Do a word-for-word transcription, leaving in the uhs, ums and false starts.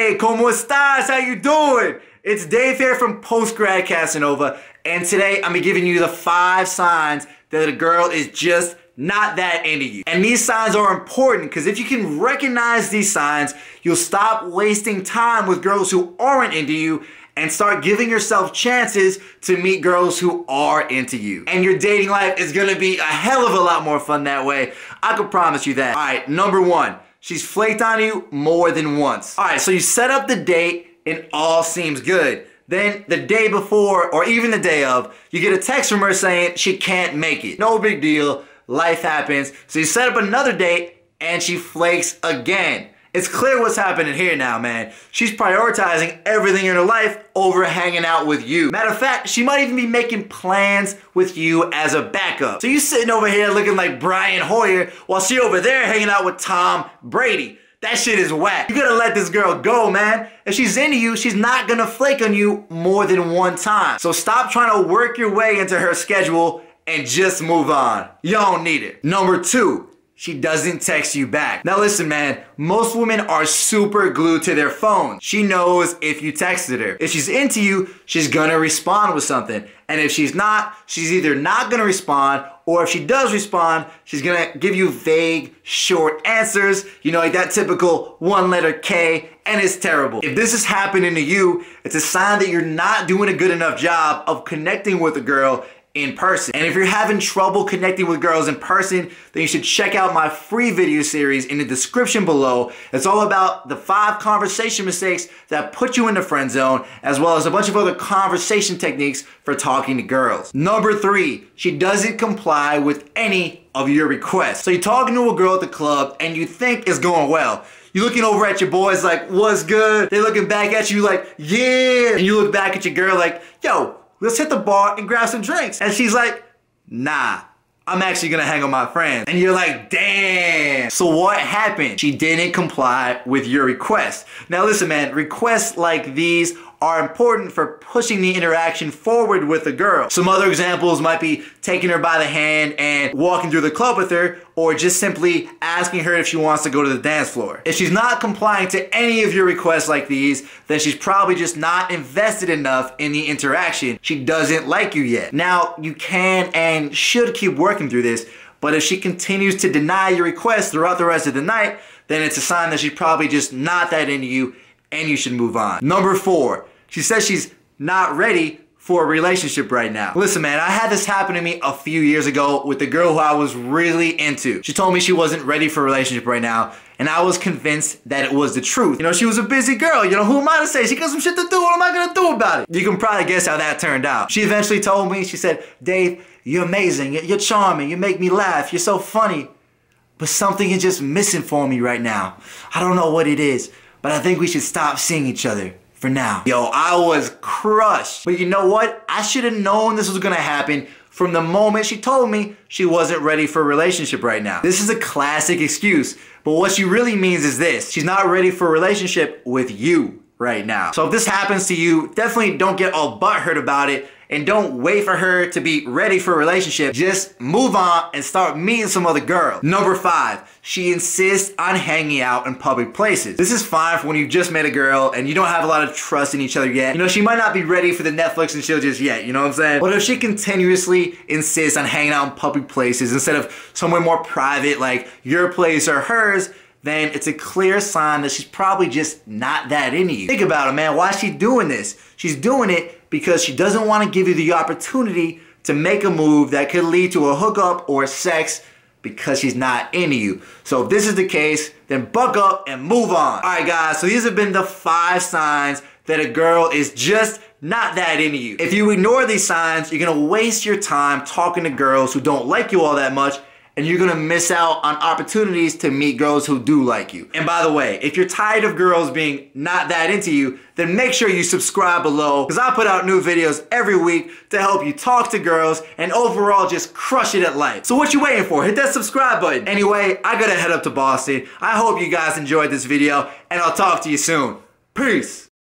Hey, ¿cómo estás? How you doing? It's Dave here from Postgrad Casanova, and today I'm giving you the five signs that a girl is just not that into you. And these signs are important because if you can recognize these signs, you'll stop wasting time with girls who aren't into you and start giving yourself chances to meet girls who are into you. And your dating life is gonna be a hell of a lot more fun that way. I can promise you that. All right, number one. She's flaked on you more than once. All right, so you set up the date and all seems good. Then the day before, or even the day of, you get a text from her saying she can't make it. No big deal, life happens. So you set up another date and she flakes again. It's clear what's happening here now, man. She's prioritizing everything in her life over hanging out with you. Matter of fact, she might even be making plans with you as a backup. So you sitting over here looking like Brian Hoyer while she over there hanging out with Tom Brady. That shit is whack. You gotta let this girl go, man. If she's into you, she's not gonna flake on you more than one time. So stop trying to work your way into her schedule and just move on. You don't need it. Number two. She doesn't text you back. Now listen, man, most women are super glued to their phone. She knows if you texted her. If she's into you, she's gonna respond with something. And if she's not, she's either not gonna respond, or if she does respond, she's gonna give you vague, short answers, you know, like that typical one letter K, and it's terrible. If this is happening to you, it's a sign that you're not doing a good enough job of connecting with a girl in person. And if you're having trouble connecting with girls in person, then you should check out my free video series in the description below. It's all about the five conversation mistakes that put you in the friend zone, as well as a bunch of other conversation techniques for talking to girls. Number three, she doesn't comply with any of your requests. So you're talking to a girl at the club and you think it's going well. You're looking over at your boys like, what's good? They're looking back at you like, yeah. And you look back at your girl like, yo, let's hit the bar and grab some drinks. And she's like, nah, I'm actually gonna hang with my friends. And you're like, damn. So what happened? She didn't comply with your request. Now listen, man, requests like these are important for pushing the interaction forward with a girl. Some other examples might be taking her by the hand and walking through the club with her, or just simply asking her if she wants to go to the dance floor. If she's not complying to any of your requests like these, then she's probably just not invested enough in the interaction. She doesn't like you yet. Now, you can and should keep working through this, but if she continues to deny your requests throughout the rest of the night, then it's a sign that she's probably just not that into you and you should move on. Number four, she says she's not ready for a relationship right now. Listen, man, I had this happen to me a few years ago with the girl who I was really into. She told me she wasn't ready for a relationship right now, and I was convinced that it was the truth. You know, she was a busy girl. You know, who am I to say? She got some shit to do. What am I gonna do about it? You can probably guess how that turned out. She eventually told me, she said, Dave, you're amazing. You're charming. You make me laugh. You're so funny. But something is just missing for me right now. I don't know what it is, but I think we should stop seeing each other. For now. Yo, I was crushed. But you know what? I should have known this was gonna happen from the moment she told me she wasn't ready for a relationship right now. This is a classic excuse, but what she really means is this. She's not ready for a relationship with you right now. So if this happens to you, definitely don't get all butthurt about it and don't wait for her to be ready for a relationship. Just move on and start meeting some other girl. Number five, she insists on hanging out in public places. This is fine for when you just met a girl and you don't have a lot of trust in each other yet. You know, she might not be ready for the Netflix and chill just yet, you know what I'm saying? But if she continuously insists on hanging out in public places instead of somewhere more private like your place or hers, then it's a clear sign that she's probably just not that into you. Think about it, man. Why is she doing this? She's doing it because she doesn't want to give you the opportunity to make a move that could lead to a hookup or sex because she's not into you. So if this is the case, then buck up and move on. All right, guys, so these have been the five signs that a girl is just not that into you. If you ignore these signs, you're gonna waste your time talking to girls who don't like you all that much, and you're gonna miss out on opportunities to meet girls who do like you. And by the way, if you're tired of girls being not that into you, then make sure you subscribe below, because I put out new videos every week to help you talk to girls and overall just crush it at life. So what you waiting for? Hit that subscribe button. Anyway, I gotta head up to Boston. I hope you guys enjoyed this video, and I'll talk to you soon. Peace.